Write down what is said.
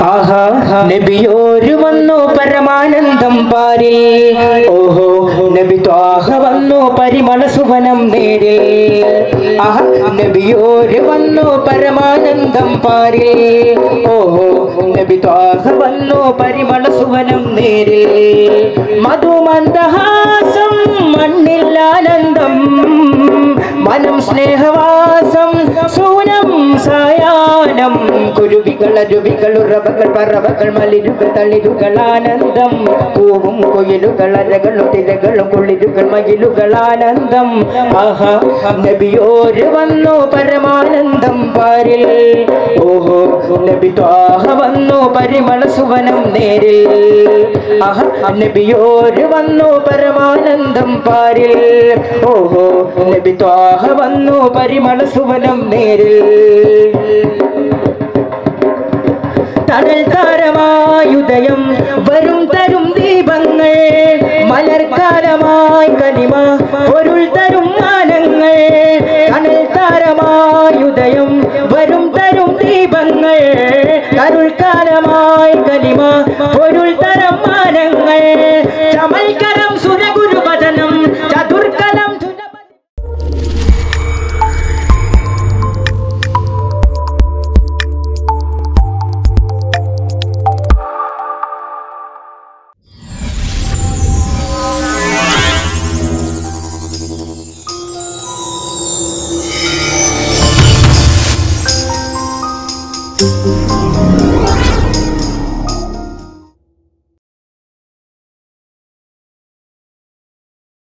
ആഹാ നബിയോര് വന്നു പരമാനന്ദം പാരിൽ ഓഹോ നബി ത്വാഹ വന്നു പരിമള സുവനം നേരിൽ ആഹാ നബിയോര് വന്നു പരമാനന്ദം പാരിൽ ഓഹോ നബി ത്വാഹ വന്നു പരിമള സുവനം നേരിൽ മധുമന്ദഹാസം മണ്ണിൽ ആനന്ദം മനം സ്നേഹവാസം സൂനം സായാഹ്നം കുരുവികൾ അരുവികൾ ഉറവകൾ പറവകൾ മലിരുകൾ തളിരുകൾ ആനന്ദം പൂവും കൊയിലുകൾ അരകളും തിരകളും കുളിരുകൾ മയിലുകൾ ആനന്ദം ആഹാ നബിയോര് വന്നു പരമാനന്ദം പാരിൽ ഓഹോ നബി ത്വാഹ വന്നു പരിമള സുവനം നേരിൽ ആഹാ നബിയോര് വന്നു പരമാനന്ദം പാരിൽ ഓഹോ നബി ത്വാഹ വന്നു പരിമള സുവനം നേരിൽ തണൽ താരമായുദയം വരും തരും ദീപങ്ങൾ മലർക്കാലമായി കനിമ പൊരുൾ തരും മാനങ്ങൾ തണൽ താരമായുദയം വരും തരും ദീപങ്ങൾ കരുൾക്കാലമായി കനിമ പൊരുൾ തരം മാനങ്ങൾ ചമൽക്കരം